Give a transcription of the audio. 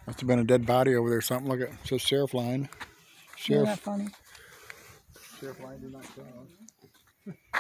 Must have been a dead body over there. Something. Look at it says sheriff line. Isn't that funny? Sheriff line do not cross.